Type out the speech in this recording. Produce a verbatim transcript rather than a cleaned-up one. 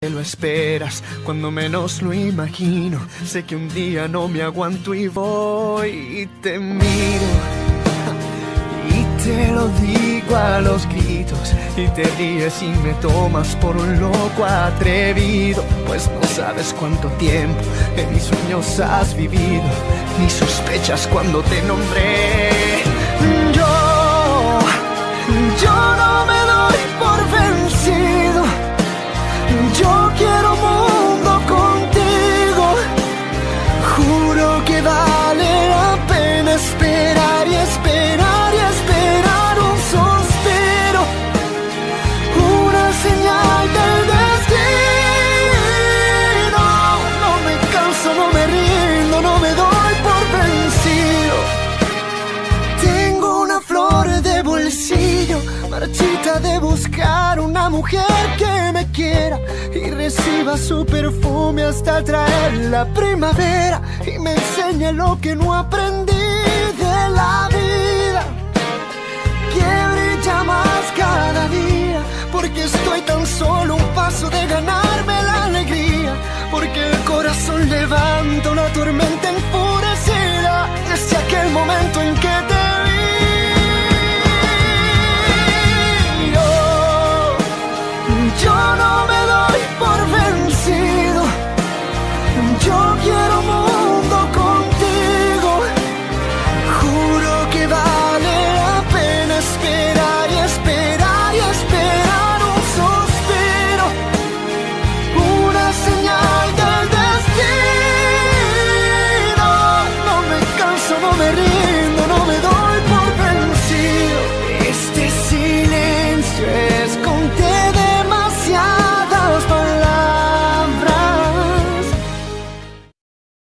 Lo esperas cuando menos lo imagino. Sé que un día no me aguanto y voy y te miro y te lo digo a los gritos, y te ríes y me tomas por un loco atrevido. Pues no sabes cuánto tiempo en mis sueños has vivido, ni sospechas cuando te nombré. Yo, yo no me doy por vencido. Yo quiero mundo contigo. Juro que vale la pena esperar y esperar y esperar un suspiro, una señal del destino. No me canso, no me rindo, no me doy por vencido. Tengo una flor de bolsillo, marchita de buscar una mujer que me quiera y reciba su perfume hasta traer la primavera y me enseñe lo que no aprendí de la vida, que brilla más cada día, porque estoy tan solo un par